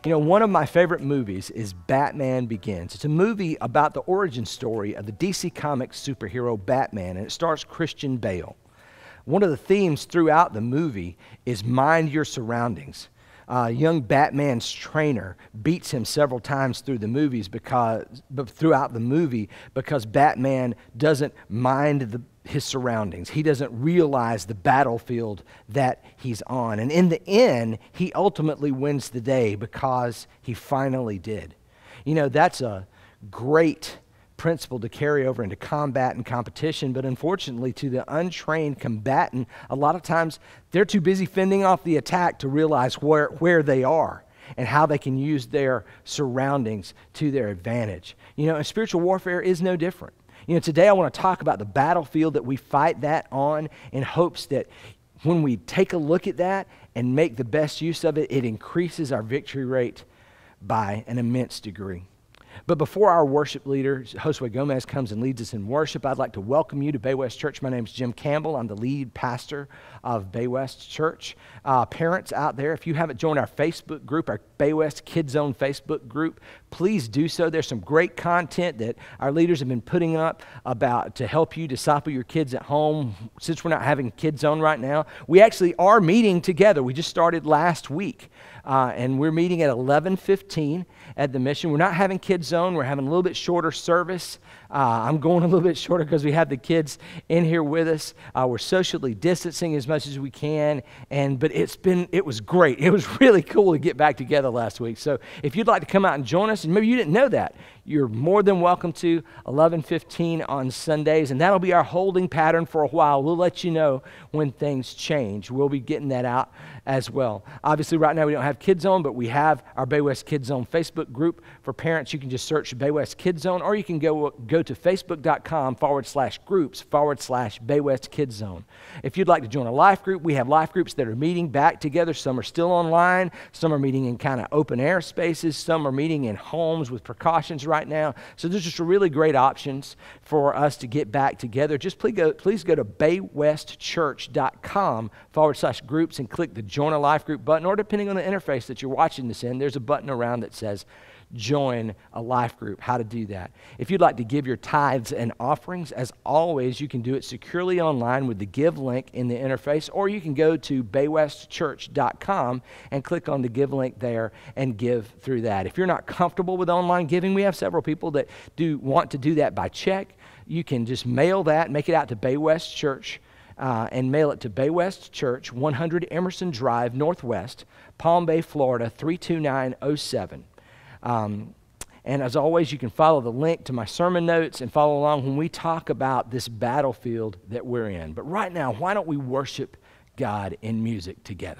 You know, one of my favorite movies is Batman Begins. It's a movie about the origin story of the DC Comics superhero Batman, and it stars Christian Bale. One of the themes throughout the movie is mind your surroundings. Young Batman's trainer beats him several times throughout the movie because Batman doesn't mind his surroundings. He doesn't realize the battlefield that he's on. And in the end, he ultimately wins the day because he finally did. You know, that's a great principle to carry over into combat and competition, but unfortunately to the untrained combatant, a lot of times they're too busy fending off the attack to realize where they are and how they can use their surroundings to their advantage. You know, and spiritual warfare is no different. You know, today I want to talk about the battlefield that we fight that on in hopes that when we take a look at that and make the best use of it, it increases our victory rate by an immense degree. But before our worship leader, Josue Gomez, comes and leads us in worship, I'd like to welcome you to Bay West Church. My name is Jim Campbell. I'm the lead pastor of Bay West Church. Parents out there, if you haven't joined our Facebook group, our Bay West Kids Zone Facebook group, please do so. There's some great content that our leaders have been putting up about to help you disciple your kids at home. Since we're not having Kids Zone right now, we actually are meeting together. We just started last week. And we're meeting at 11:15 at the Mission. We're not having Kids Zone. We're having a little bit shorter service. I'm going a little bit shorter because we have the kids in here with us. We're socially distancing as much as we can, but it was great. It was really cool to get back together last week. So if you'd like to come out and join us, and maybe you didn't know that, you're more than welcome to 11:15 on Sundays, and that'll be our holding pattern for a while. We'll let you know when things change. We'll be getting that out as well. Obviously, right now we don't have Kids Zone, but we have our Bay West Kids Zone Facebook group for parents. You can just search Bay West Kids Zone, or you can go to facebook.com/groups/Bay West Kids Zone. If you'd like to join a life group, we have life groups that are meeting back together. Some are still online. Some are meeting in kind of open air spaces. Some are meeting in homes with precautions right now. So there's just really great options for us to get back together. Just please go to baywestchurch.com/groups and click the Join a Life Group button, or depending on the interface that you're watching this in, there's a button around that says Join a Life Group, how to do that. If you'd like to give your tithes and offerings, as always, you can do it securely online with the Give link in the interface, or you can go to baywestchurch.com and click on the Give link there and give through that. If you're not comfortable with online giving, we have several people that do want to do that by check. You can just mail that, make it out to Bay West Church, and mail it to Bay West Church, 100 Emerson Drive, Northwest, Palm Bay, Florida, 32907. And as always, you can follow the link to my sermon notes and follow along when we talk about this battlefield that we're in. But right now, why don't we worship God in music together?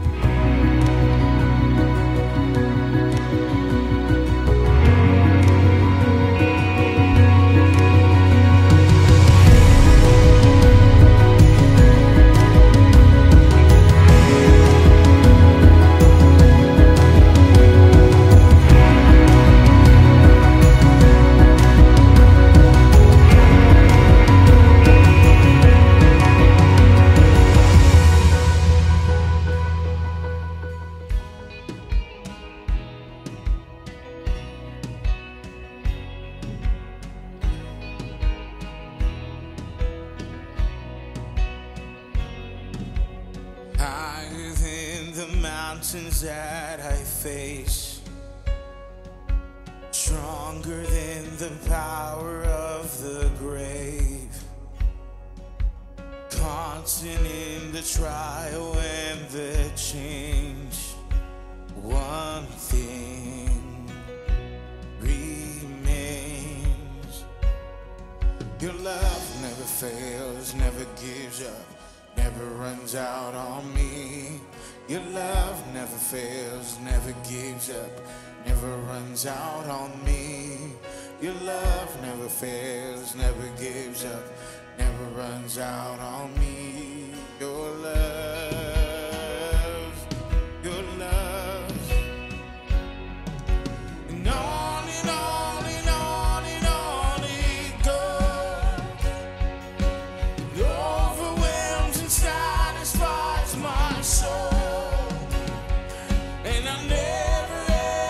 That I face, stronger than the power of the grave, constant in the trial and the change. One thing remains: your love never fails, never gives up, never runs out on me. Your love never fails, never gives up, never runs out on me. Your love never fails, never gives up, never runs out on me. Your love, your love. And on and on and on and on it goes. It overwhelms and satisfies my soul. And I never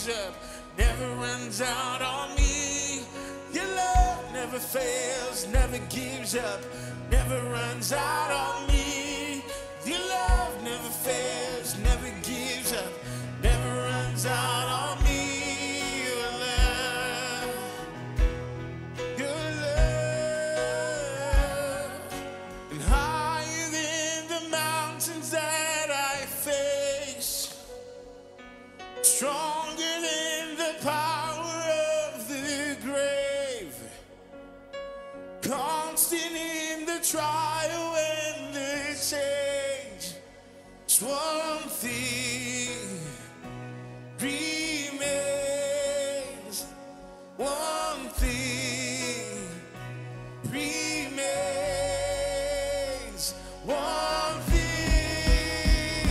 gives up, never runs out on me. Your love never fails, never gives up, never runs out on me. Your love never fails, never gives up, never runs out on me. Your love, and higher than the mountains that I face, stronger than the power of the grave, constant in the trial and the change. Just one thing remains, one thing remains, one thing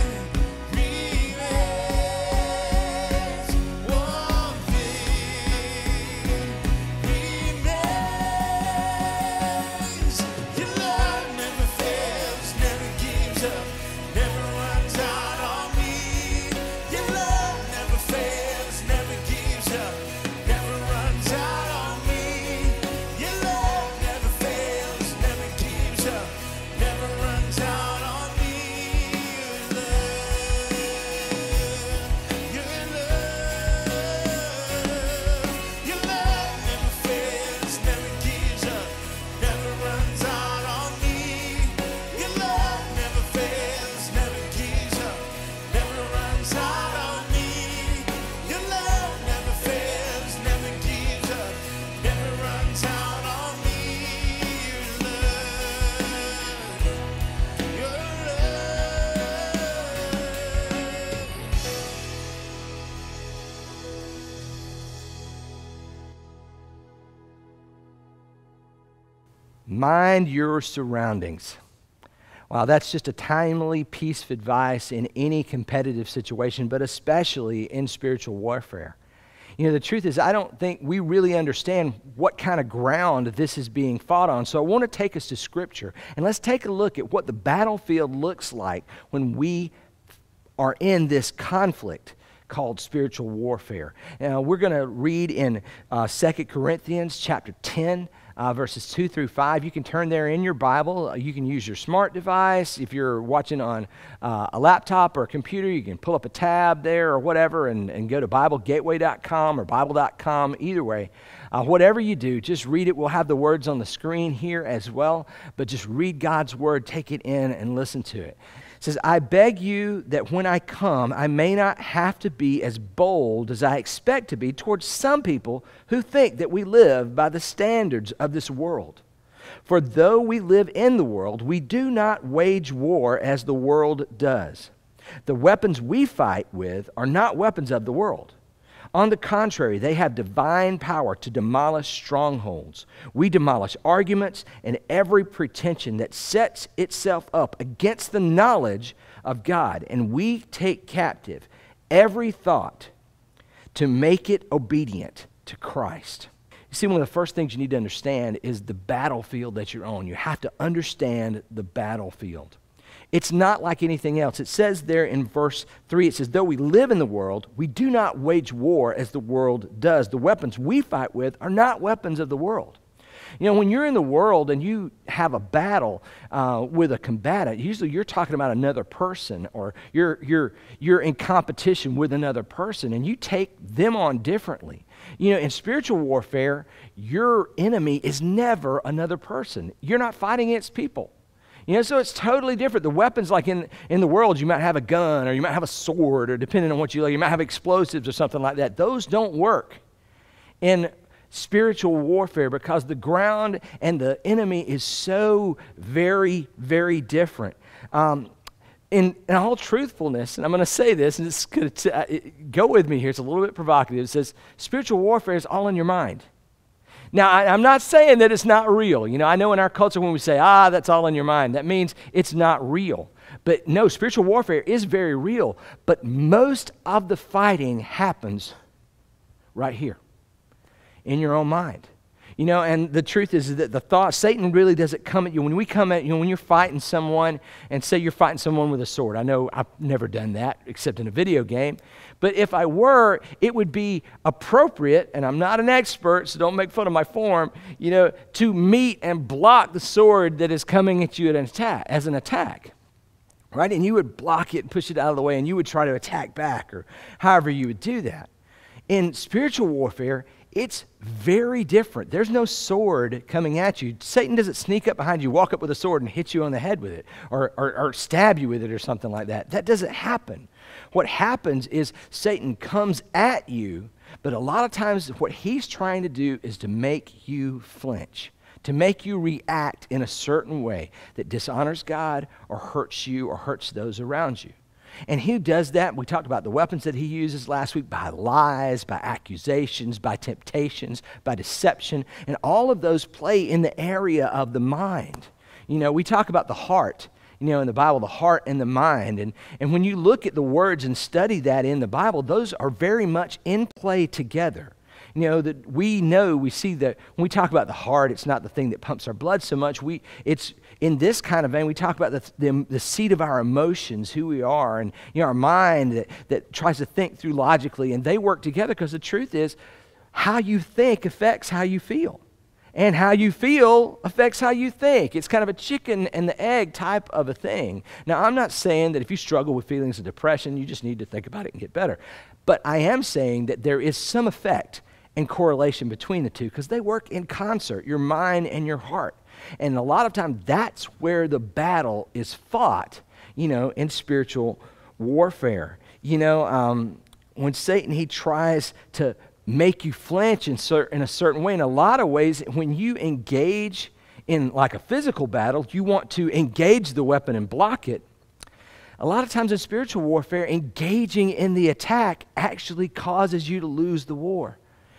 remains, one thing remains. Your love never fails, never gives up, never runs out on me. Your love never fails, never gives up, never runs out on me. Your love never fails, never gives up, never runs out on me. Your love never fails, never gives up, never runs out on me. Your love never fails, never gives up, never runs out on me. Your love never fails, never gives up, never runs out on me. Your Mind your surroundings. Wow, that's just a timely piece of advice in any competitive situation, but especially in spiritual warfare. You know, the truth is, I don't think we really understand what kind of ground this is being fought on. So I want to take us to Scripture, and let's take a look at what the battlefield looks like when we are in this conflict called spiritual warfare. Now, we're going to read in 2 Corinthians chapter 10, verses 2 through 5. You can turn there in your Bible. You can use your smart device. If you're watching on a laptop or a computer, you can pull up a tab there or whatever and go to BibleGateway.com or Bible.com. Either way, whatever you do, just read it. We'll have the words on the screen here as well, but just read God's Word, take it in, and listen to it. It says, I beg you that when I come, I may not have to be as bold as I expect to be towards some people who think that we live by the standards of this world. For though we live in the world, we do not wage war as the world does. The weapons we fight with are not weapons of the world. On the contrary, they have divine power to demolish strongholds. We demolish arguments and every pretension that sets itself up against the knowledge of God. And we take captive every thought to make it obedient to Christ. You see, one of the first things you need to understand is the battlefield that you're on. You have to understand the battlefield. It's not like anything else. It says there in verse 3, it says, though we live in the world, we do not wage war as the world does. The weapons we fight with are not weapons of the world. You know, when you're in the world and you have a battle with a combatant, usually you're talking about another person, or you're in competition with another person, and you take them on differently. You know, in spiritual warfare, your enemy is never another person. You're not fighting against people. You know, so it's totally different. The weapons, like in the world, you might have a gun, or you might have a sword, or depending on what you like, you might have explosives or something like that. Those don't work in spiritual warfare because the ground and the enemy is so very, very different. In all truthfulness, and I'm going to say this, and it's going to go with me here. It's a little bit provocative. It says spiritual warfare is all in your mind. Now, I'm not saying that it's not real. You know, I know in our culture when we say, that's all in your mind, that means it's not real. But no, spiritual warfare is very real. But most of the fighting happens right here in your own mind. And the truth is that the thought, Satan really doesn't come at you. When we come at you, when you're fighting someone, and say you're fighting someone with a sword. I know I've never done that except in a video game. But if I were, it would be appropriate, and I'm not an expert, so don't make fun of my form, to meet and block the sword that is coming at you as an attack. Right? And you would block it and push it out of the way, and you would try to attack back, or however you would do that. In spiritual warfare, it's very different. There's no sword coming at you. Satan doesn't sneak up behind you, walk up with a sword and hit you on the head with it, or stab you with it or something like that. That doesn't happen. What happens is Satan comes at you, but a lot of times what he's trying to do is to make you flinch, to make you react in a certain way that dishonors God or hurts you or hurts those around you. And he does that. We talked about the weapons that he uses last week, by lies, by accusations, by temptations, by deception. And all of those play in the area of the mind. We talk about the heart, in the Bible, the heart and the mind. And when you look at the words and study that in the Bible, those are very much in play together. That we see that when we talk about the heart, it's not the thing that pumps our blood so much. It's in this kind of vein, we talk about the seat of our emotions, who we are, and our mind that tries to think through logically, and they work together because the truth is how you think affects how you feel. And how you feel affects how you think. It's kind of a chicken and the egg type of a thing. Now, I'm not saying that if you struggle with feelings of depression, you just need to think about it and get better. But I am saying that there is some effect and correlation between the two because they work in concert, your mind and your heart. And a lot of times that's where the battle is fought, in spiritual warfare. When Satan, he tries to make you flinch in a certain way, in a lot of ways, when you engage in like a physical battle, you want to engage the weapon and block it. A lot of times in spiritual warfare, engaging in the attack actually causes you to lose the war.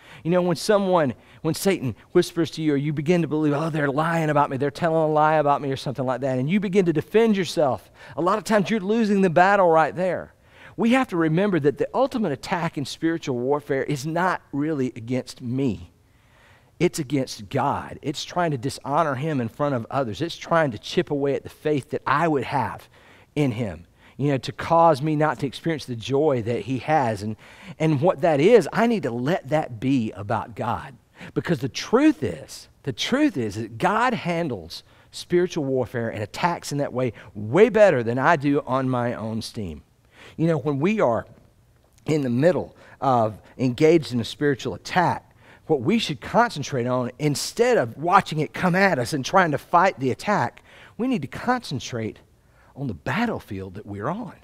When Satan whispers to you, or you begin to believe, oh, they're lying about me, they're telling a lie about me or something like that, and you begin to defend yourself, a lot of times you're losing the battle right there. We have to remember that the ultimate attack in spiritual warfare is not really against me. It's against God. It's trying to dishonor him in front of others. It's trying to chip away at the faith that I would have in him. To cause me not to experience the joy that he has. And what that is, I need to let that be about God. Because the truth is that God handles spiritual warfare and attacks in that way better than I do on my own steam. When we are in the middle of engaged in a spiritual attack, what we should concentrate on, instead of watching it come at us and trying to fight the attack, we need to concentrate on the battlefield that we're on.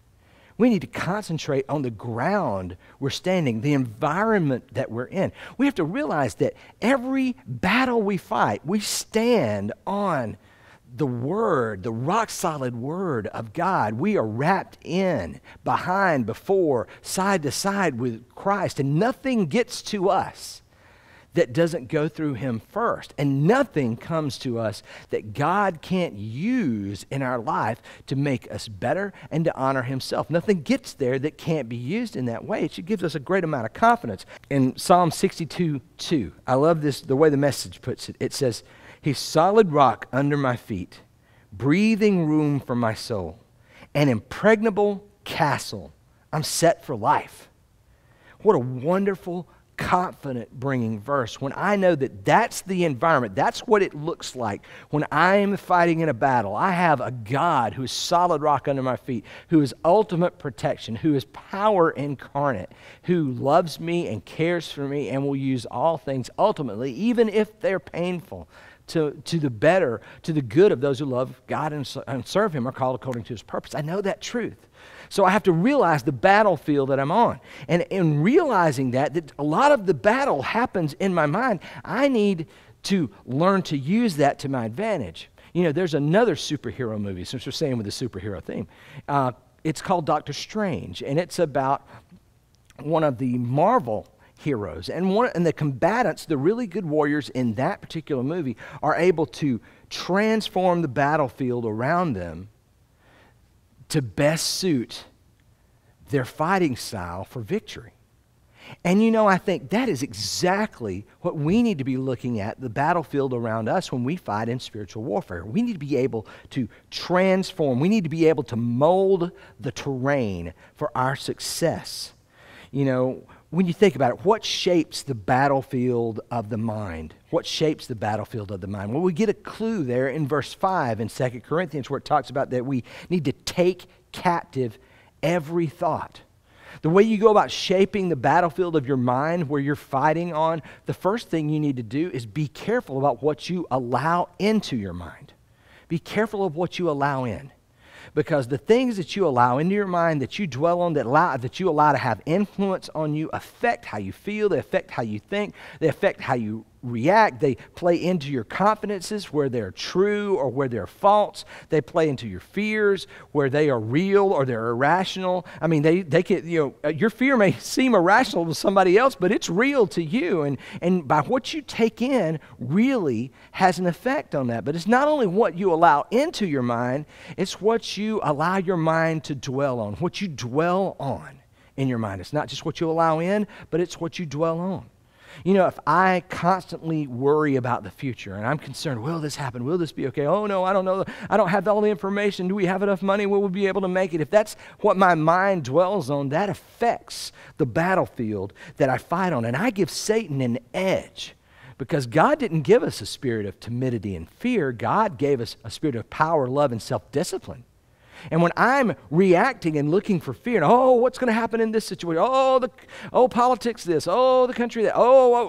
We need to concentrate on the ground we're standing, the environment that we're in. We have to realize that every battle we fight, we stand on the Word, the rock-solid Word of God. We are wrapped in, behind, before, side to side with Christ, and nothing gets to us that doesn't go through him first. And nothing comes to us that God can't use in our life to make us better and to honor himself. Nothing gets there that can't be used in that way. It should give us a great amount of confidence. In Psalm 62:2, I love this, the way the Message puts it. It says, he's solid rock under my feet, breathing room for my soul, an impregnable castle. I'm set for life. What a wonderful, confident bringing verse when I know that that's the environment, that's what it looks like when I am fighting in a battle. I have a God who is solid rock under my feet, who is ultimate protection, who is power incarnate, who loves me and cares for me and will use all things ultimately, even if they're painful, to the better, to the good of those who love God and serve him, are called according to his purpose. I know that truth. So I have to realize the battlefield that I'm on. And in realizing that a lot of the battle happens in my mind, I need to learn to use that to my advantage. There's another superhero movie, since we're staying with the superhero theme. It's called Doctor Strange, and it's about one of the Marvel heroes. And the combatants, the really good warriors in that particular movie, are able to transform the battlefield around them to best suit their fighting style for victory. And you know, I think that is exactly what we need to be looking at, the battlefield around us when we fight in spiritual warfare. We need to be able to transform. We need to be able to mold the terrain for our success. You know, when you think about it, what shapes the battlefield of the mind? What shapes the battlefield of the mind? Well, we get a clue there in verse 5 in 2 Corinthians where it talks about that we need to take captive every thought. The way you go about shaping the battlefield of your mind where you're fighting on, the first thing you need to do is be careful about what you allow into your mind. Be careful of what you allow in. Because the things that you allow into your mind, that you dwell on, that you allow to have influence on you, affect how you feel, they affect how you think, they affect how you react, they play into your confidences where they're true or where they're false, they play into your fears where they are real or they're irrational. I mean, they can, you know, your fear may seem irrational to somebody else, but it's real to you, and by what you take in really has an effect on that. But it's not only what you allow into your mind, it's what you allow your mind to dwell on, what you dwell on in your mind. It's not just what you allow in, but it's what you dwell on. You know, if I constantly worry about the future and I'm concerned, will this happen? Will this be okay? Oh, no, I don't know. I don't have all the information. Do we have enough money? Will we be able to make it? If that's what my mind dwells on, that affects the battlefield that I fight on. And I give Satan an edge because God didn't give us a spirit of timidity and fear. God gave us a spirit of power, love, and self-discipline. And when I'm reacting and looking for fear, and, oh, what's going to happen in this situation? Oh, politics this. Oh, the country that.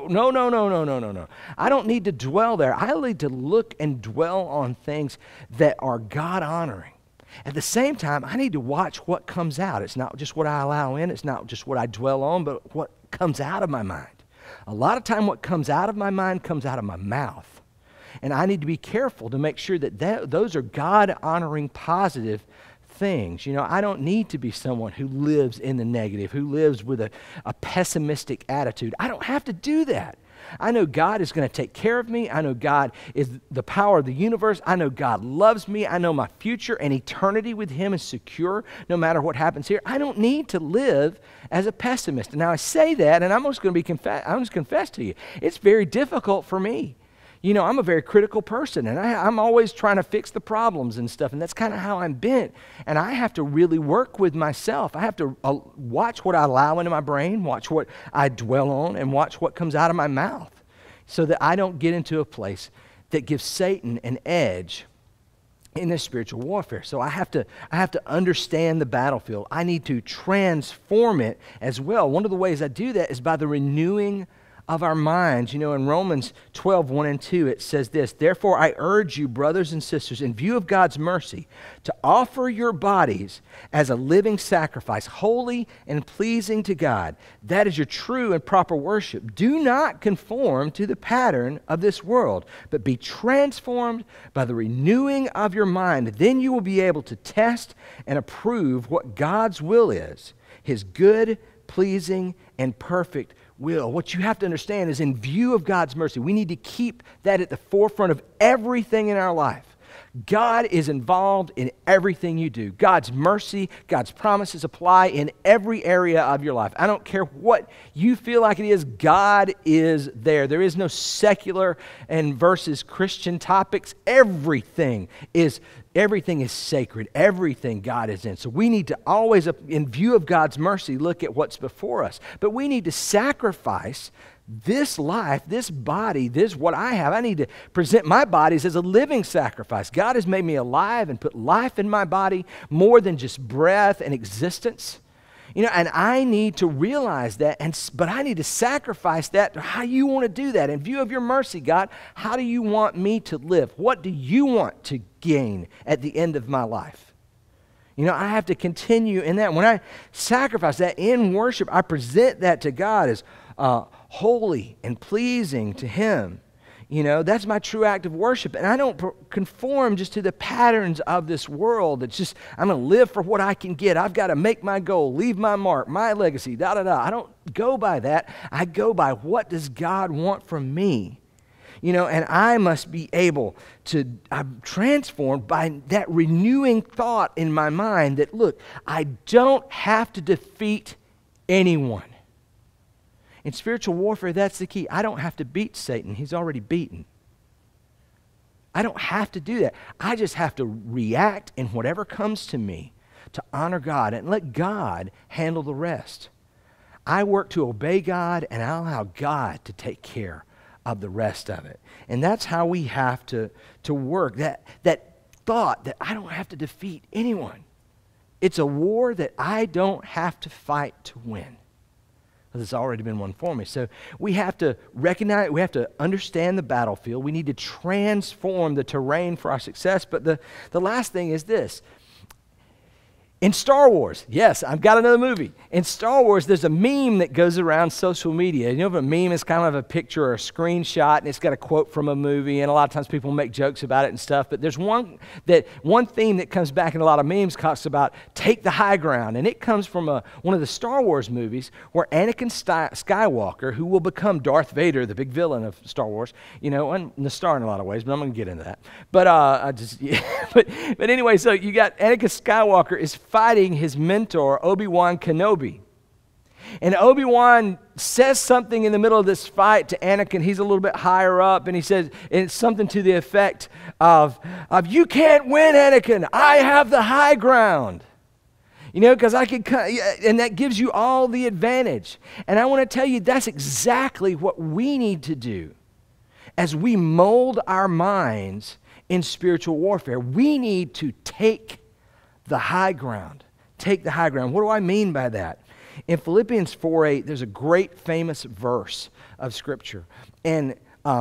No. I don't need to dwell there. I need to look and dwell on things that are God-honoring. At the same time, I need to watch what comes out. It's not just what I allow in. It's not just what I dwell on, but what comes out of my mind. A lot of time what comes out of my mind comes out of my mouth. And I need to be careful to make sure that those are God-honoring, positive things. You know, I don't need to be someone who lives in the negative, who lives with a pessimistic attitude. I don't have to do that. I know God is going to take care of me. I know God is the power of the universe. I know God loves me. I know my future and eternity with Him is secure no matter what happens here. I don't need to live as a pessimist. Now, I say that, and I'm just going to confess to you, it's very difficult for me. You know, I'm a very critical person, and I'm always trying to fix the problems and stuff, and that's kind of how I'm bent. And I have to really work with myself. I have to watch what I allow into my brain, watch what I dwell on, and watch what comes out of my mouth so that I don't get into a place that gives Satan an edge in this spiritual warfare. So I have to understand the battlefield. I need to transform it as well. One of the ways I do that is by the renewing of our minds. You know, in Romans 12, 1 and 2, it says this, "Therefore I urge you, brothers and sisters, in view of God's mercy, to offer your bodies as a living sacrifice, holy and pleasing to God. That is your true and proper worship. Do not conform to the pattern of this world, but be transformed by the renewing of your mind. Then you will be able to test and approve what God's will is, His good, pleasing, and perfect will." What you have to understand is, in view of God's mercy, we need to keep that at the forefront of everything in our life. God is involved in everything you do. God's mercy, God's promises apply in every area of your life. I don't care what you feel like it is, God is there. There is no secular and versus Christian topics. Everything is sacred. Everything God is in. So we need to always, in view of God's mercy, look at what's before us. But we need to sacrifice this life, this body, this what I have. I need to present my bodies as a living sacrifice. God has made me alive and put life in my body, more than just breath and existence. You know, and I need to realize that, but I need to sacrifice that. How you want to do that? In view of your mercy, God, how do you want me to live? What do you want to gain at the end of my life? You know, I have to continue in that. When I sacrifice that in worship, I present that to God as holy and pleasing to Him. You know, that's my true act of worship. And I don't conform just to the patterns of this world. It's just, I'm going to live for what I can get. I've got to make my goal, leave my mark, my legacy, I don't go by that. I go by, what does God want from me? You know, and I must be able to, I'm transformed by that renewing thought in my mind that, look, I don't have to defeat anyone. In spiritual warfare, that's the key. I don't have to beat Satan. He's already beaten. I don't have to do that. I just have to react in whatever comes to me to honor God and let God handle the rest. I work to obey God, and I allow God to take care of the rest of it. And that's how we have to work. That thought that I don't have to defeat anyone. It's a war that I don't have to fight to win. Because it's already been won for me. So we have to recognize, we have to understand the battlefield. We need to transform the terrain for our success. But the last thing is this. In Star Wars, yes, I've got another movie. In Star Wars, there's a meme that goes around social media. You know, if a meme is kind of a picture or a screenshot, and it's got a quote from a movie, and a lot of times people make jokes about it and stuff. But there's one theme that comes back in a lot of memes talks about take the high ground, and it comes from one of the Star Wars movies where Anakin Skywalker, who will become Darth Vader, the big villain of Star Wars, you know, and the star in a lot of ways, but I'm going to get into that. But but anyway, so you got Anakin Skywalker is fighting his mentor, Obi-Wan Kenobi. And Obi-Wan says something in the middle of this fight to Anakin. He's a little bit higher up, and he says, and it's something to the effect of you can't win, Anakin. I have the high ground. You know, because I could, and that gives you all the advantage. And I want to tell you, that's exactly what we need to do as we mold our minds in spiritual warfare. We need to take the high ground. Take the high ground. What do I mean by that? In Philippians 4:8, there's a great famous verse of Scripture. And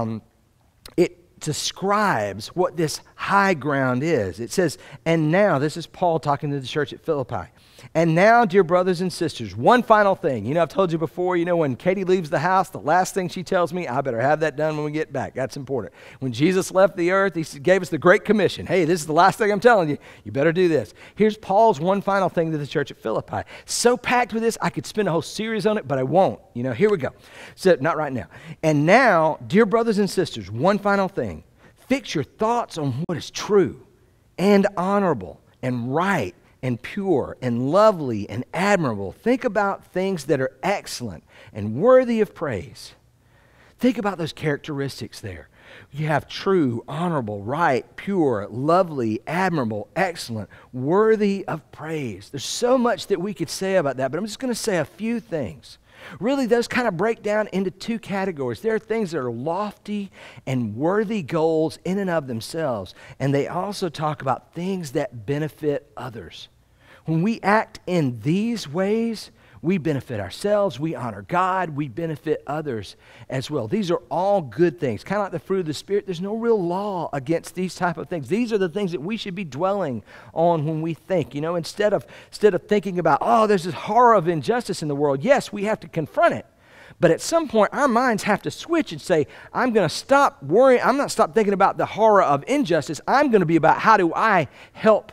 it describes what this high ground is. It says, and now, this is Paul talking to the church at Philippi. And now, dear brothers and sisters, one final thing. You know, I've told you before, you know, when Katie leaves the house, the last thing she tells me, I better have that done when we get back. That's important. When Jesus left the earth, he gave us the Great Commission. Hey, this is the last thing I'm telling you. You better do this. Here's Paul's one final thing to the church at Philippi. So packed with this, I could spend a whole series on it, but I won't. You know, here we go. So, not right now. And now, dear brothers and sisters, one final thing. Fix your thoughts on what is true and honorable and right and pure and lovely and admirable. Think about things that are excellent and worthy of praise. Think about those characteristics there. You have true, honorable, right, pure, lovely, admirable, excellent, worthy of praise. There's so much that we could say about that, but I'm just going to say a few things. Really, those kind of break down into two categories. There are things that are lofty and worthy goals in and of themselves, and they also talk about things that benefit others. When we act in these ways, we benefit ourselves, we honor God, we benefit others as well. These are all good things. Kind of like the fruit of the Spirit, there's no real law against these type of things. These are the things that we should be dwelling on when we think. You know, instead of thinking about, oh, there's this horror of injustice in the world. Yes, we have to confront it. But at some point, our minds have to switch and say, I'm going to stop worrying. I'm not stop thinking about the horror of injustice. I'm going to be about how do I help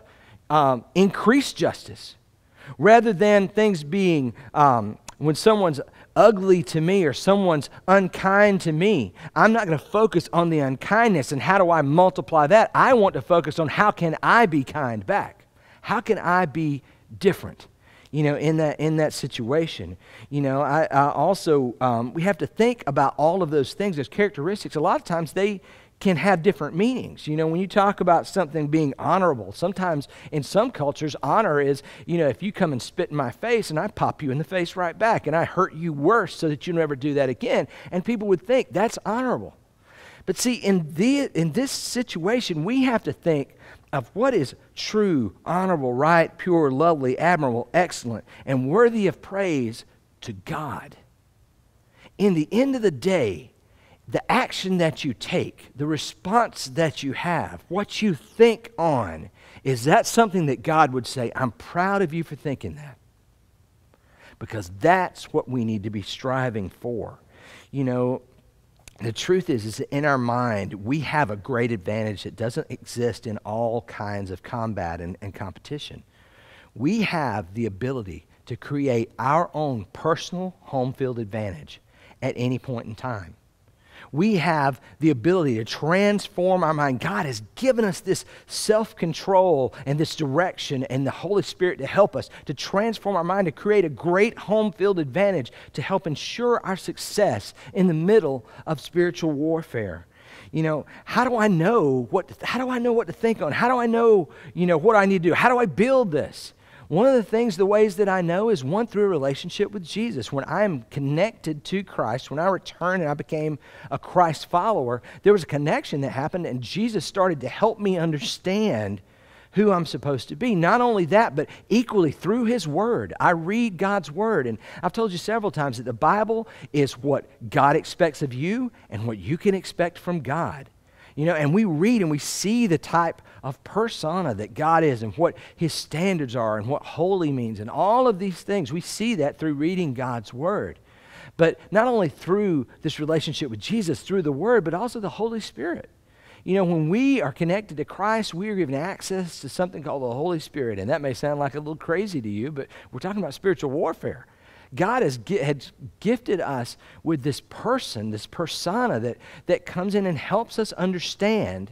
increase justice. Rather than things being, when someone's ugly to me or someone's unkind to me, I'm not going to focus on the unkindness and how do I multiply that. I want to focus on how can I be kind back? How can I be different? You know, in that situation. You know, I also, we have to think about all of those things, those characteristics. A lot of times they can have different meanings. You know, when you talk about something being honorable, sometimes in some cultures, honor is, you know, if you come and spit in my face and I pop you in the face right back and I hurt you worse so that you never do that again. And people would think that's honorable. But see, in this situation, we have to think of what is true, honorable, right, pure, lovely, admirable, excellent, and worthy of praise to God. In the end of the day, the action that you take, the response that you have, what you think on, is that something that God would say, I'm proud of you for thinking that? Because that's what we need to be striving for. You know, the truth is that in our mind, we have a great advantage that doesn't exist in all kinds of combat and competition. We have the ability to create our own personal home field advantage at any point in time. We have the ability to transform our mind. God has given us this self-control and this direction and the Holy Spirit to help us to transform our mind, to create a great home field advantage to help ensure our success in the middle of spiritual warfare. You know, how do I know what to think on? How do I know, what I need to do? How do I build this? One of the ways that I know is one, through a relationship with Jesus. When I'm connected to Christ, when I returned and I became a Christ follower, there was a connection that happened, and Jesus started to help me understand who I'm supposed to be. Not only that, but equally through His Word. I read God's Word, and I've told you several times that the Bible is what God expects of you and what you can expect from God. And we read and we see the type of persona that God is and what His standards are and what holy means and all of these things. We see that through reading God's Word. But not only through this relationship with Jesus, through the Word, but also the Holy Spirit. When we are connected to Christ, we are given access to something called the Holy Spirit. And that may sound like a little crazy to you, but we're talking about spiritual warfare. God has gifted us with this person, this persona that comes in and helps us understand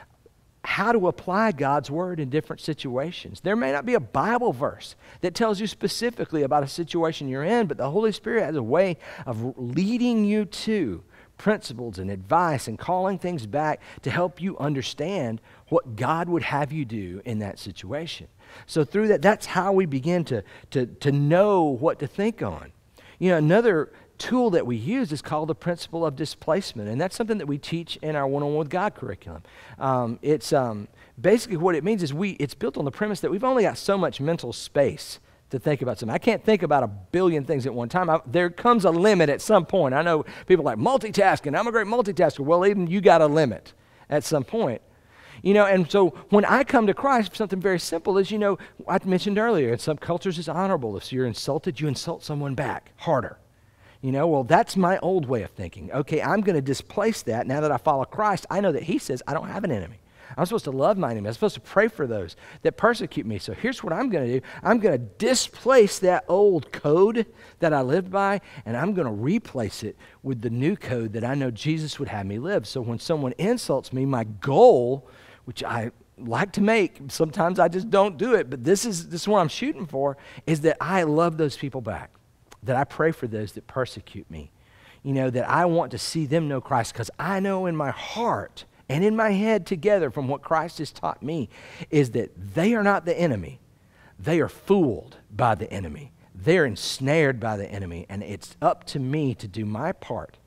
how to apply God's Word in different situations. There may not be a Bible verse that tells you specifically about a situation you're in, but the Holy Spirit has a way of leading you to principles and advice and calling things back to help you understand what God would have you do in that situation. So through that's how we begin to know what to think on. Another tool that we use is called the principle of displacement, and that's something that we teach in our One-on-One with God curriculum. It's basically what it means is it's built on the premise that we've only got so much mental space to think about something. I can't think about a billion things at one time. There comes a limit at some point. I know people like multitasking. I'm a great multitasker. Well, even you got a limit at some point. And so when I come to Christ, something very simple is, I mentioned earlier, in some cultures it's honorable. If you're insulted, you insult someone back harder. Well, that's my old way of thinking. Okay, I'm going to displace that. Now that I follow Christ, I know that He says I don't have an enemy. I'm supposed to love my enemy. I'm supposed to pray for those that persecute me. So here's what I'm going to do. I'm going to displace that old code that I lived by, and I'm going to replace it with the new code that I know Jesus would have me live. So when someone insults me, my goal, which I like to make, sometimes I just don't do it, but this is what I'm shooting for, is that I love those people back, that I pray for those that persecute me, that I want to see them know Christ, because I know in my heart and in my head together from what Christ has taught me is that they are not the enemy. They are fooled by the enemy. They're ensnared by the enemy, and it's up to me to do my part,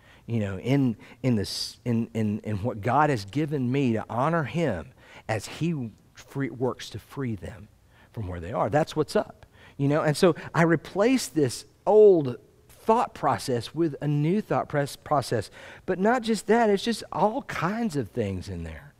in what God has given me to honor Him as He works to free them from where they are. That's what's up, And so I replace this old thought process with a new thought process. But not just that, it's just all kinds of things in there.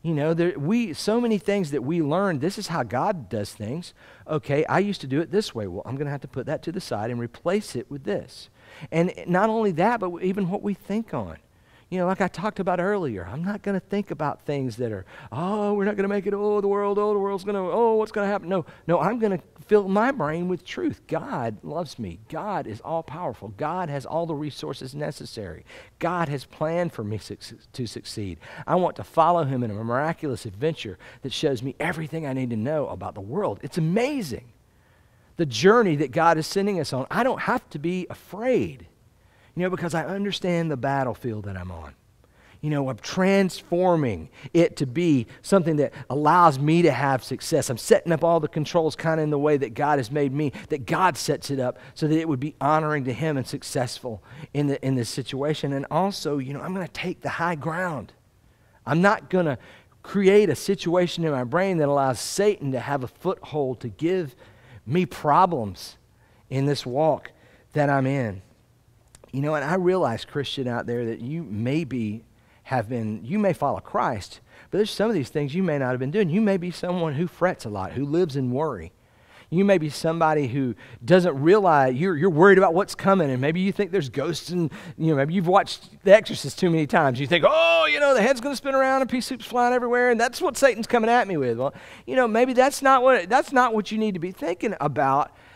So many things that we learn, this is how God does things. Okay, I used to do it this way. Well, I'm going to have to put that to the side and replace it with this. And not only that, but even what we think on. Like I talked about earlier, I'm not going to think about things that are, we're not going to make it, the world's going to, what's going to happen? No, I'm going to fill my brain with truth. God loves me. God is all-powerful. God has all the resources necessary. God has planned for me to succeed. I want to follow Him in a miraculous adventure that shows me everything I need to know about the world. It's amazing, the journey that God is sending us on. I don't have to be afraid. Because I understand the battlefield that I'm on. I'm transforming it to be something that allows me to have success. I'm setting up all the controls kind of in the way that God has made me, that God sets it up so that it would be honoring to Him and successful in this situation. And also, I'm going to take the high ground. I'm not going to create a situation in my brain that allows Satan to have a foothold to give me problems in this walk that I'm in. And I realize, Christian out there, that you may follow Christ, but there's some of these things you may not have been doing. You may be someone who frets a lot, who lives in worry. You may be somebody who doesn't realize you're worried about what's coming, and maybe you think there's ghosts, and maybe you've watched The Exorcist too many times. You think, the head's going to spin around and pea soup's flying everywhere, and that's what Satan's coming at me with. Well, maybe that's not what you need to be thinking about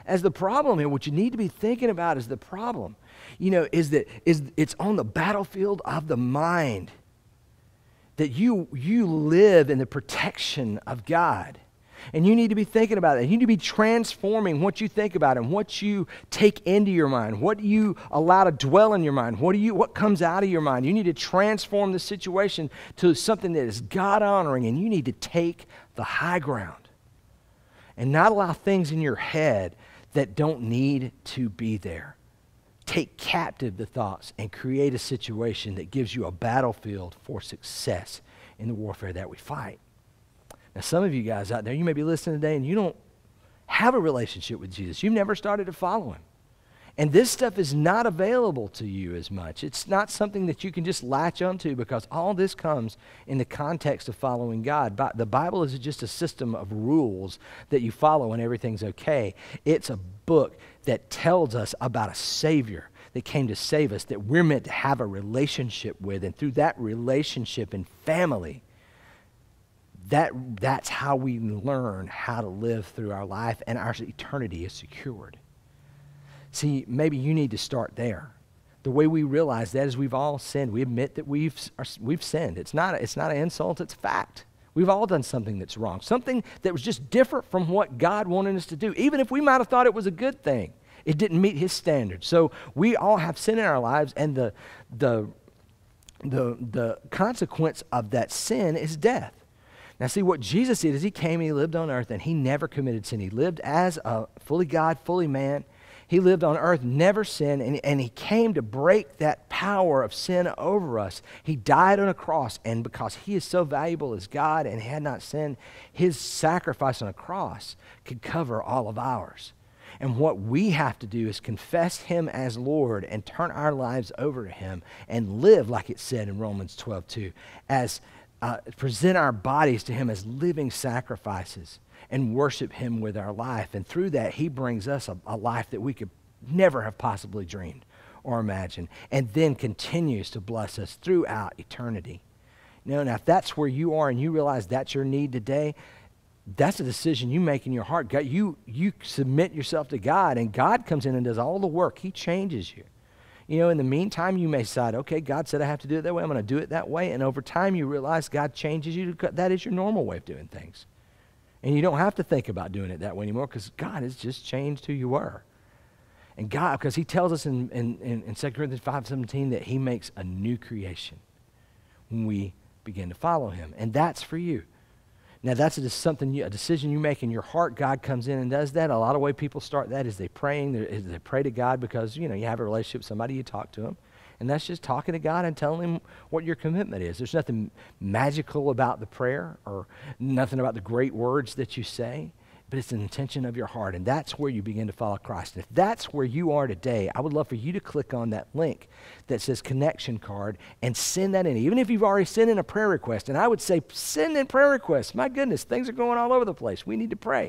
as the problem here. What you need to be thinking about is the problem, is that it's on the battlefield of the mind that you live in the protection of God. And you need to be thinking about it. You need to be transforming what you think about and what you take into your mind, what you allow to dwell in your mind, what comes out of your mind. You need to transform the situation to something that is God-honoring, and you need to take the high ground and not allow things in your head that don't need to be there. Take captive the thoughts and create a situation that gives you a battlefield for success in the warfare that we fight. Now, some of you guys out there, you may be listening today and you don't have a relationship with Jesus. You've never started to follow him. And this stuff is not available to you as much. It's not something that you can just latch onto, because all this comes in the context of following God. But the Bible is just a system of rules that you follow and everything's okay. It's a book that tells us about a Savior that came to save us, that we're meant to have a relationship with. And through that relationship and family, that's how we learn how to live through our life, and our eternity is secured. See, maybe you need to start there. The way we realize that is we've all sinned. We admit that we've sinned. It's not an insult, it's a fact. We've all done something that's wrong, something that was just different from what God wanted us to do. Even if we might have thought it was a good thing, it didn't meet his standards. So we all have sin in our lives, and the consequence of that sin is death. Now, see, what Jesus did is he came and he lived on earth, and he never committed sin. He lived as a fully God, fully man. He lived on earth, never sinned, and he came to break that power of sin over us. He died on a cross, and because he is so valuable as God and had not sinned, his sacrifice on a cross could cover all of ours. And what we have to do is confess him as Lord and turn our lives over to him and live, like it said in Romans 12:2, as present our bodies to him as living sacrifices and worship him with our life. And through that, he brings us a life that we could never have possibly dreamed or imagined, and then continues to bless us throughout eternity. Now, if that's where you are and you realize that's your need today, that's a decision you make in your heart. God, you submit yourself to God, and God comes in and does all the work. He changes you. In the meantime, you may decide, okay, God said I have to do it that way. I'm going to do it that way. And over time, you realize God changes you. That is your normal way of doing things. And you don't have to think about doing it that way anymore, because God has just changed who you were. And God, because he tells us in 2 Corinthians 5:17 that he makes a new creation when we begin to follow him. And that's for you. Now, that's a decision you make in your heart. God comes in and does that. A lot of way people start that is they pray to God, because, you have a relationship with somebody, you talk to him. And that's just talking to God and telling him what your commitment is. There's nothing magical about the prayer or nothing about the great words that you say, but it's an intention of your heart, and that's where you begin to follow Christ. And if that's where you are today, I would love for you to click on that link that says connection card and send that in. Even if you've already sent in a prayer request, and I would say send in prayer requests. My goodness, things are going all over the place. We need to pray.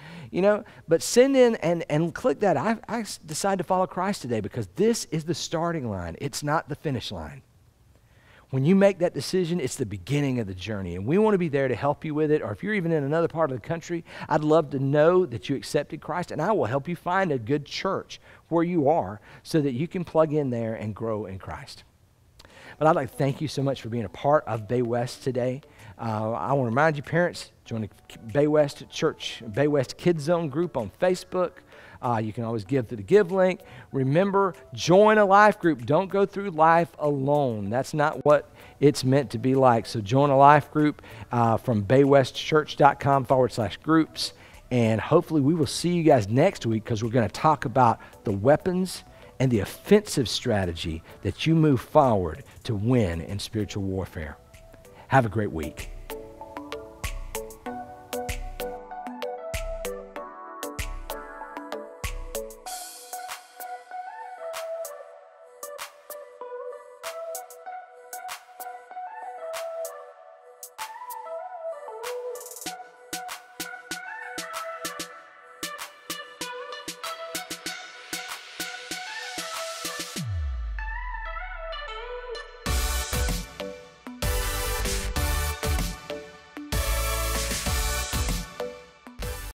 But send in and click that. I decided to follow Christ today, because this is the starting line. It's not the finish line. When you make that decision, it's the beginning of the journey, and we want to be there to help you with it. Or if you're even in another part of the country, I'd love to know that you accepted Christ, and I will help you find a good church where you are so that you can plug in there and grow in Christ. But I'd like to thank you so much for being a part of Bay West today. I want to remind you, parents, join the Bay West Church, Bay West Kids Zone group on Facebook. You can always give to the Give link. Remember, join a life group. Don't go through life alone. That's not what it's meant to be like. So join a life group from baywestchurch.com/groups. And hopefully we will see you guys next week, because we're going to talk about the weapons and the offensive strategy that you move forward to win in spiritual warfare. Have a great week.